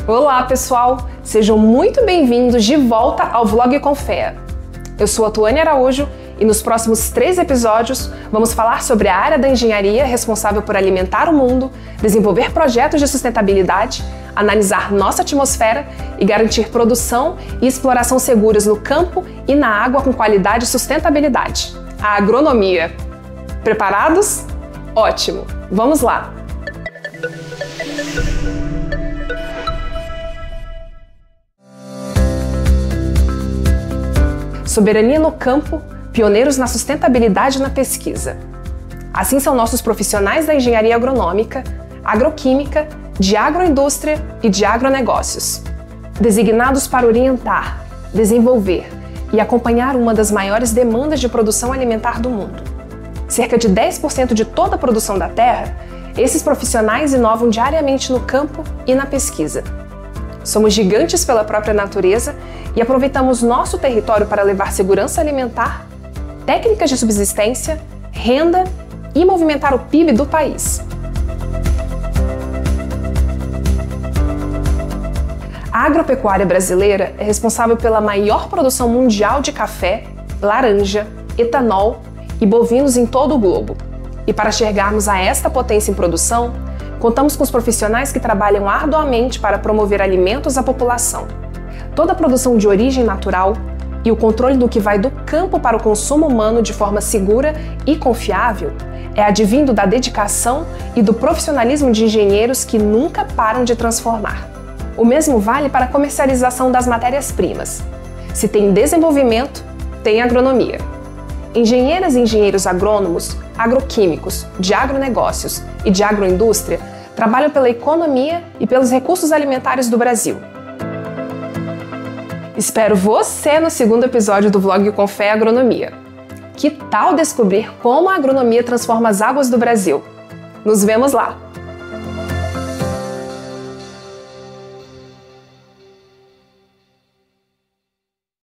Olá pessoal, sejam muito bem-vindos de volta ao Vlog com Fea. Eu sou a Tuane Araújo e nos próximos 3 episódios vamos falar sobre a área da engenharia responsável por alimentar o mundo, desenvolver projetos de sustentabilidade, analisar nossa atmosfera e garantir produção e exploração seguras no campo e na água com qualidade e sustentabilidade. A agronomia. Preparados? Ótimo! Vamos lá! Soberania no campo, pioneiros na sustentabilidade e na pesquisa. Assim são nossos profissionais da engenharia agronômica, agroquímica, de agroindústria e de agronegócios, designados para orientar, desenvolver e acompanhar uma das maiores demandas de produção alimentar do mundo. Cerca de 10% de toda a produção da terra, esses profissionais inovam diariamente no campo e na pesquisa. Somos gigantes pela própria natureza e aproveitamos nosso território para levar segurança alimentar, técnicas de subsistência, renda e movimentar o PIB do país. A agropecuária brasileira é responsável pela maior produção mundial de café, laranja, etanol e bovinos em todo o globo. E para chegarmos a esta potência em produção, contamos com os profissionais que trabalham arduamente para promover alimentos à população. Toda a produção de origem natural e o controle do que vai do campo para o consumo humano de forma segura e confiável é advindo da dedicação e do profissionalismo de engenheiros que nunca param de transformar. O mesmo vale para a comercialização das matérias-primas. Se tem desenvolvimento, tem agronomia. Engenheiras e engenheiros agrônomos, agroquímicos, de agronegócios e de agroindústria trabalham pela economia e pelos recursos alimentares do Brasil. Espero você no segundo episódio do Vlog com Fé Agronomia. Que tal descobrir como a agronomia transforma as águas do Brasil? Nos vemos lá!